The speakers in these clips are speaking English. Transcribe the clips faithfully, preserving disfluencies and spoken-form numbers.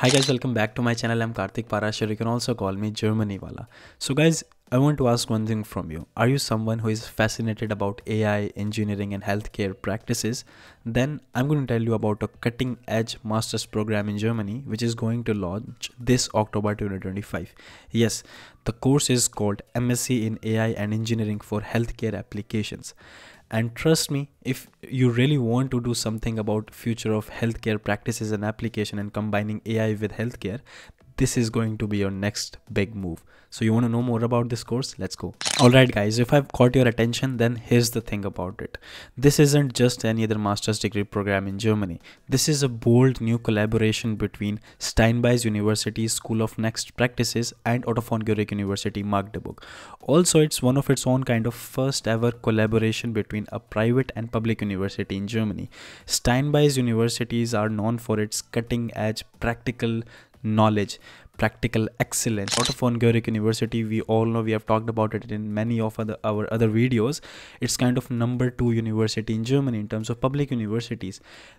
Hi guys, welcome back to my channel. I'm Karthik Parashar. You can also call me Germany Wala. So guys, I want to ask one thing from you. Are you someone who is fascinated about A I, engineering and healthcare practices? Then I'm going to tell you about a cutting edge master's program in Germany which is going to launch this October twenty twenty-five. Yes, the course is called M S c in A I and Engineering for Healthcare Applications. And trust me, if you really want to do something about future of healthcare practices and application and combining A I with healthcare, this is going to be your next big move. So you want to know more about this course? Let's go. Alright guys, if I've caught your attention, then here's the thing about it. This isn't just any other master's degree program in Germany. This is a bold new collaboration between Steinbeis University School of Next Practices and O V G U University Magdeburg. Also, it's one of its own kind of first ever collaboration between a private and public university in Germany. Steinbeis universities are known for its cutting edge practical knowledge, practical excellence. O V G U University, we all know, we have talked about it in many of other, our other videos. It's kind of number two university in Germany in terms of public universities.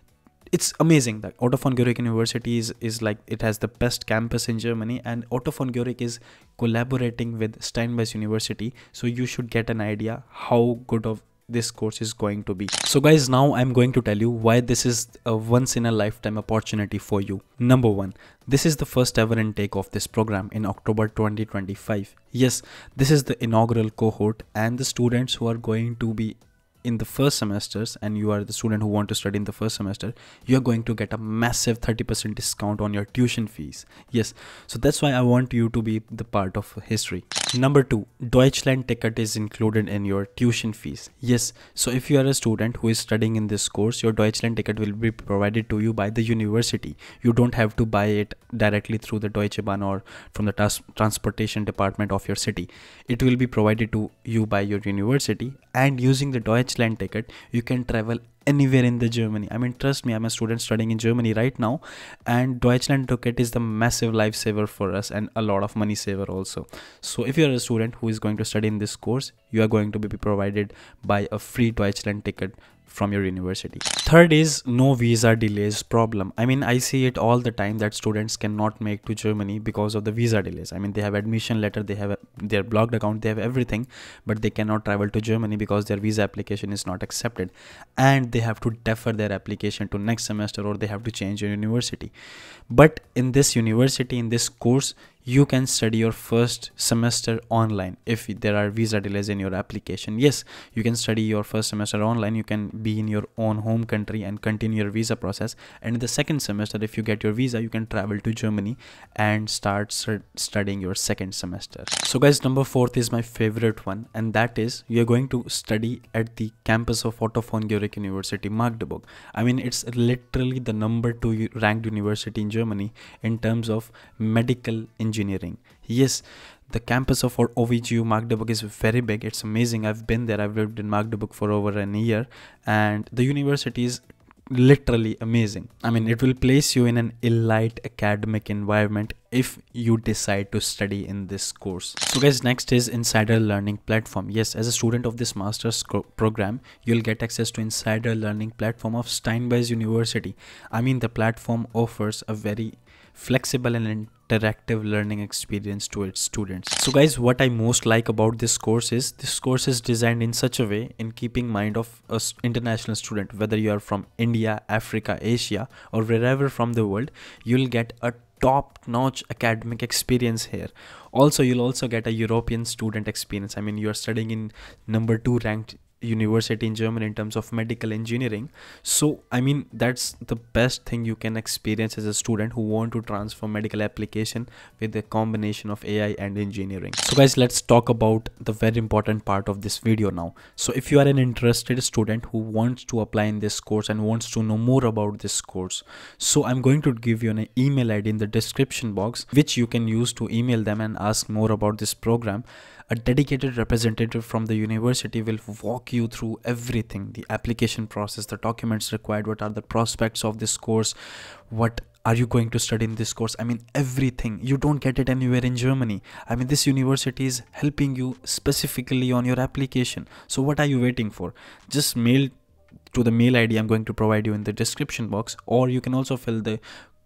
It's amazing that O V G U University is, is like, it has the best campus in Germany, and O V G U is collaborating with Steinbeis University. So you should get an idea how good of this course is going to be. So guys, now I'm going to tell you why this is a once in a lifetime opportunity for you. Number one, this is the first ever intake of this program in October twenty twenty-five. Yes, this is the inaugural cohort, and the students who are going to be in the first semesters, and you are the student who want to study in the first semester, you are going to get a massive thirty percent discount on your tuition fees. Yes, so that's why I want you to be the part of history. Number two, Deutschland Ticket is included in your tuition fees. Yes, so if you are a student who is studying in this course, your Deutschland Ticket will be provided to you by the university. You don't have to buy it directly through the Deutsche Bahn or from the trans transportation department of your city. It will be provided to you by your university, and using the Deutschland Ticket, you can travel anywhere in the Germany. I mean, trust me, I'm a student studying in Germany right now, and Deutschland Ticket is the massive lifesaver for us and a lot of money saver also. So if you're a student who is going to study in this course, you are going to be provided by a free Deutschland Ticket from your university. Third is no visa delays problem. I mean, I see it all the time that students cannot make to Germany because of the visa delays. I mean, they have admission letter, they have a, their blocked account, they have everything, but they cannot travel to Germany because their visa application is not accepted, and they have to defer their application to next semester, or they have to change your university. But in this university, in this course, you can study your first semester online if there are visa delays in your application. Yes, you can study your first semester online. You can be in your own home country and continue your visa process, and in the second semester, if you get your visa, you can travel to Germany and start studying your second semester. So guys, number fourth is my favorite one, and that is you're going to study at the campus of O V G U University Magdeburg. I mean, it's literally the number two ranked university in Germany in terms of medical engineering. Engineering. Yes, the campus of O V G U Magdeburg is very big. It's amazing. I've been there. I've lived in Magdeburg for over a year, and the university is literally amazing. I mean, it will place you in an elite academic environment if you decide to study in this course. So guys, next is insider learning platform. Yes, as a student of this master's program, you'll get access to insider learning platform of Steinbeis University. I mean, the platform offers a very flexible and interactive learning experience to its students. So guys, what I most like about this course is this course is designed in such a way in keeping mind of an international student. Whether you are from India, Africa, Asia, or wherever from the world, you'll get a top-notch academic experience here. Also, you'll also get a European student experience. I mean, you are studying in number two ranked university in Germany in terms of medical engineering. So I mean, that's the best thing you can experience as a student who want to transfer medical application with a combination of A I and engineering. So guys, let's talk about the very important part of this video now. So if you are an interested student who wants to apply in this course and wants to know more about this course, so I'm going to give you an email I D in the description box, which you can use to email them and ask more about this program. A dedicated representative from the university will walk you through everything: the application process, the documents required, what are the prospects of this course, what are you going to study in this course. I mean, everything. You don't get it anywhere in Germany. I mean, this university is helping you specifically on your application. So what are you waiting for? Just mail to the mail I D I'm going to provide you in the description box, or you can also fill the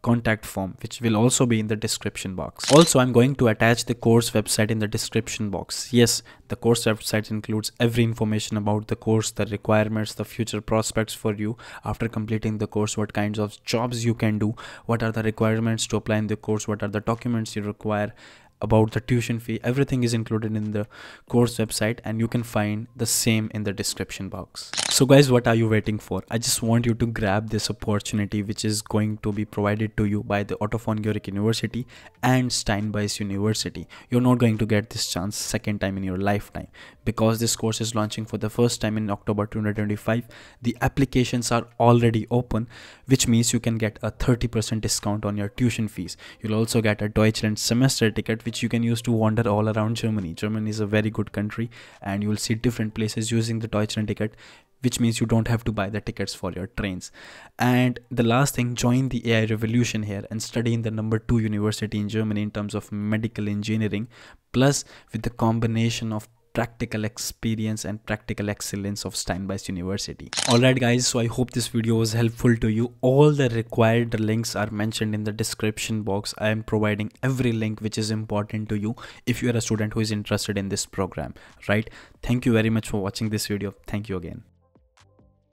contact form, which will also be in the description box. Also, I'm going to attach the course website in the description box. Yes, the course website includes every information about the course, the requirements, the future prospects for you after completing the course, what kinds of jobs you can do, what are the requirements to apply in the course, what are the documents you require, about the tuition fee. Everything is included in the course website, and you can find the same in the description box. So guys, what are you waiting for? I just want you to grab this opportunity which is going to be provided to you by the OVGU University and Steinbeis University. You're not going to get this chance second time in your lifetime, because this course is launching for the first time in October twenty twenty-five. The applications are already open, which means you can get a thirty percent discount on your tuition fees. You'll also get a Deutschland semester ticket, which you can use to wander all around Germany. Germany is a very good country, and you will see different places using the Deutschland ticket, which means you don't have to buy the tickets for your trains. And the last thing, join the A I revolution here and study in the number two university in Germany in terms of medical engineering, plus with the combination of practical experience and practical excellence of Steinbeis University. Alright guys, so I hope this video was helpful to you. All the required links are mentioned in the description box. I am providing every link which is important to you if you are a student who is interested in this program, right? Thank you very much for watching this video. Thank you again.